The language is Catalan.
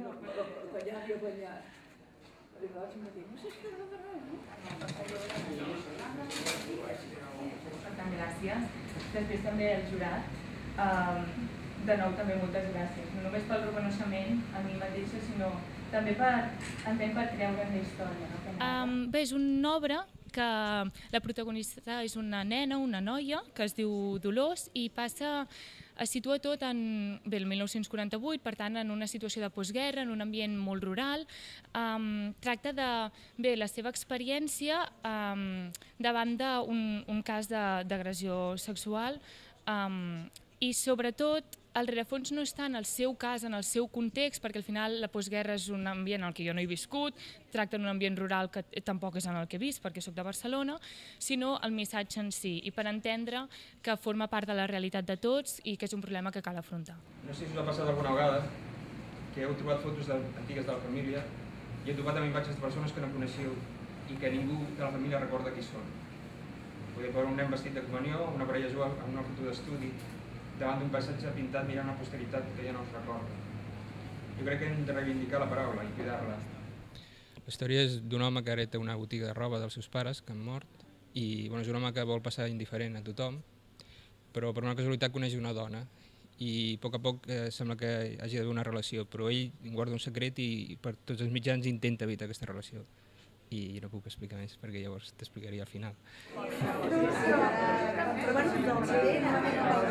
Ballar i ballar. I vaig dir, no sé si t'agradarà, no? Per tant, gràcies. Després també el jurat. De nou, també moltes gràcies. No només pel reconeixement a mi mateixa, sinó també per creure en la història. Bé, és una obra que la protagonista és una nena, una noia, que es diu Dolors, i es situa tot en el 1948, per tant, en una situació de postguerra, en un ambient molt rural. Tracta de la seva experiència davant d'un cas d'agressió sexual i, sobretot, el rerefons no està en el seu cas, en el seu context, perquè al final la postguerra és un ambient en el que jo no he viscut, tracta d'un ambient rural que tampoc és en el que he vist, perquè soc de Barcelona, sinó el missatge en si, i per entendre que forma part de la realitat de tots i que és un problema que cal afrontar. No sé si us ha passat alguna vegada que heu trobat fotos antigues de la família i heu trobat amb imatges de persones que no coneixeu i que ningú de la família recorda qui són. Podeu veure un nen vestit de comunió, una parella jove amb una foto d'estudi, davant d'un paisatge pintat mirant una posteritat que ja no us recorda. Jo crec que hem de reivindicar la paraula i cuidar-la. La història és d'un home que hereta una botiga de roba dels seus pares, que han mort, i és un home que vol passar indiferent a tothom, però per una casualitat coneix una dona, i a poc sembla que hagi d'haver una relació, però ell guarda un secret i per tots els mitjans intenta evitar aquesta relació. I no puc explicar més, perquè llavors t'explicaria al final.